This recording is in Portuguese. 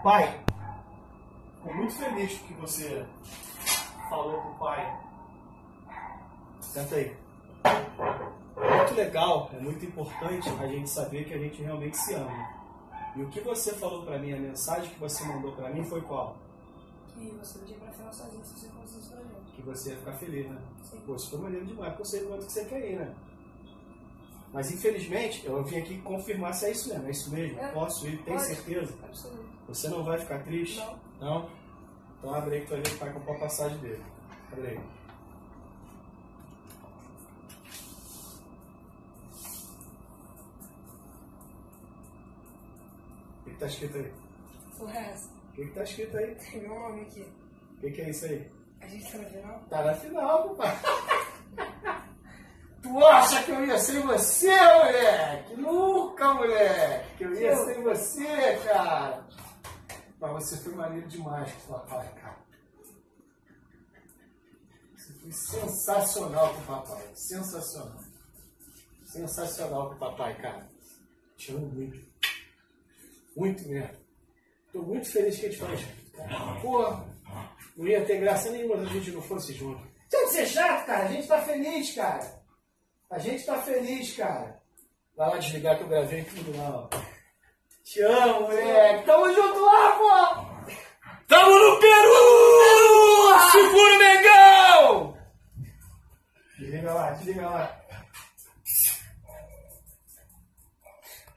Pai, fico muito feliz que você falou com o pai. Senta aí. É muito legal, é muito importante a gente saber que a gente realmente se ama. E o que você falou pra mim, a mensagem que você mandou pra mim foi qual? Que você não tinha pra ficar sozinho se você fosse isso pra gente. Que você ia ficar feliz, né? Sim. Pô, isso foi maneiro demais, porque eu sei quanto que você quer ir, né? Mas infelizmente, eu vim aqui confirmar se é isso mesmo. É isso mesmo? É. Posso ir? Tem Pode. certeza? Absoluto. Você não vai ficar triste? Não. Não? Então abre aí que tu vai ver que vai comprar a passagem dele. Abre aí. O que tá escrito aí? Porra, é essa? O que tá escrito aí? Tem meu nome aqui. O que é isso aí? A gente tá na final? Tá na final, papai. Tu acha que eu ia sem você, moleque? Nunca, moleque! Que eu ia sem você, cara! Mas você foi maneiro demais com o papai, cara. Você foi sensacional com o papai. Sensacional. Sensacional com o papai, cara. Te amo muito. Muito mesmo. Tô muito feliz que a gente faz. Pô, não ia ter graça nenhuma se a gente não fosse junto. Deixa de ser chato, cara. A gente tá feliz, cara. A gente tá feliz, cara. Vai lá desligar que eu gravei tudo lá, ó. Te amo, moleque. Tamo junto lá, pô!